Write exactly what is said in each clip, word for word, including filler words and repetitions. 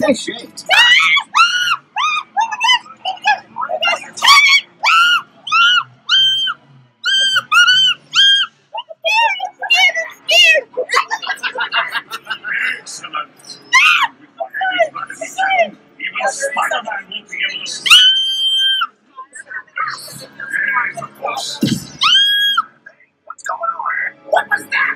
Nice shades. Excellent. Even Spider-Man won't be able to stop. Yes, of course. What's going on? What was that?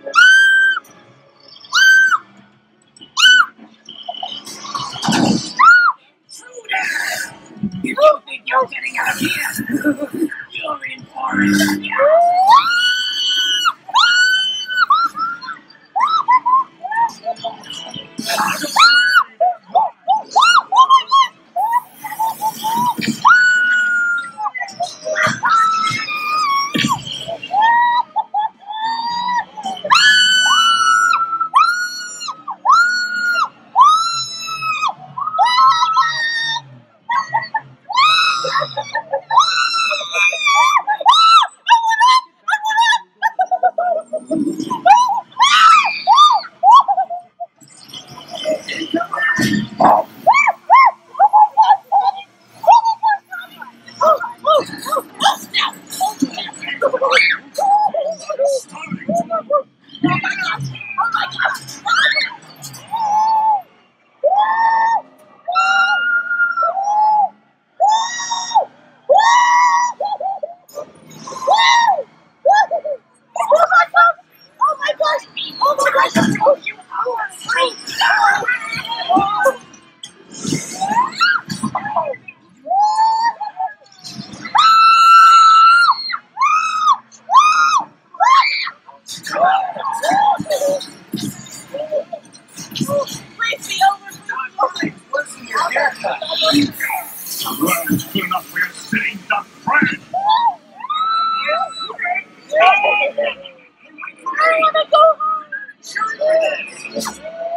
Intruder! If you think you're getting out of here, you're in for it. Well, good enough for